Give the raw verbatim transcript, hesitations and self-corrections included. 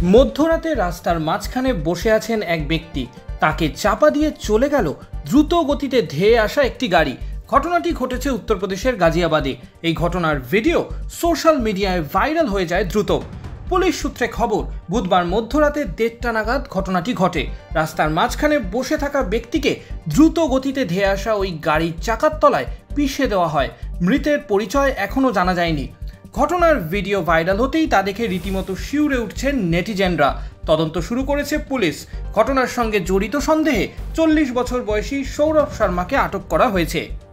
মধ্যরাতে রাস্তার মাঝখানে বসে আছেন এক ব্যক্তি, তাকে চাপা দিয়ে চলে গেল দ্রুত গতিতে ধেয়ে আসা একটি গাড়ি। ঘটনাটি ঘটেছে উত্তরপ্রদেশের গাজিয়াবাদে। এই ঘটনার ভিডিও সোশ্যাল মিডিয়ায় ভাইরাল হয়ে যায় দ্রুত। পুলিশ সূত্রে খবর, বুধবার মধ্যরাতে দেড়টা নাগাদ ঘটনাটি ঘটে। রাস্তার মাঝখানে বসে থাকা ব্যক্তিকে দ্রুত গতিতে ধেয়ে আসা ওই গাড়ির চাকার তলায় পিষে দেওয়া হয়। মৃতের পরিচয় এখনও জানা যায়নি। ঘটনার ভিডিও ভাইরাল হতেই তা দেখে রীতিমতো শিউরে উঠছেন নেটিজেনরা। তদন্ত শুরু করেছে পুলিশ। ঘটনার সঙ্গে জড়িত সন্দেহে চল্লিশ বছর বয়সী সৌরভ শর্মাকে আটক করা হয়েছে।